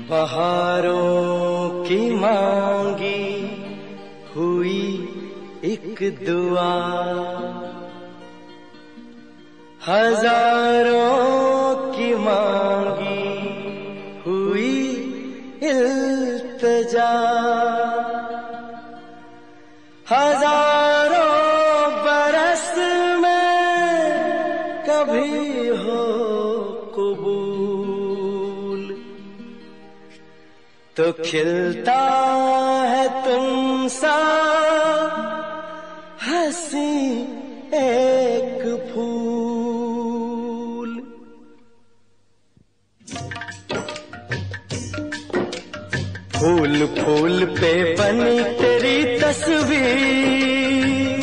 बहारों की मांगी हुई एक दुआ, हजारों की मांगी हुई इल्तिजा, हजारों बरस में कभी हो कबूल, तो खिलता है तुमसा हंसी एक फूल। फूल फूल पे बनी तेरी तस्वीर,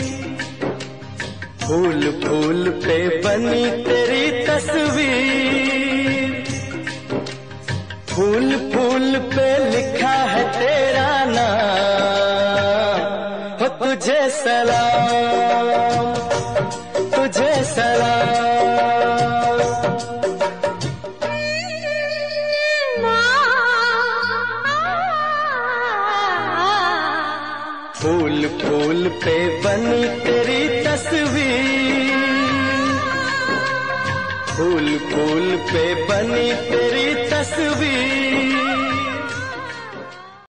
फूल फूल पे बनी तेरी तस्वीर, फूल फूल पे लिखा है तेरा नाम, हो तुझे सलाम, तुझे सलाम। फूल फूल पे बनी तेरी तस्वीर, फूल फूल पे बनी तेरी तस्वीर,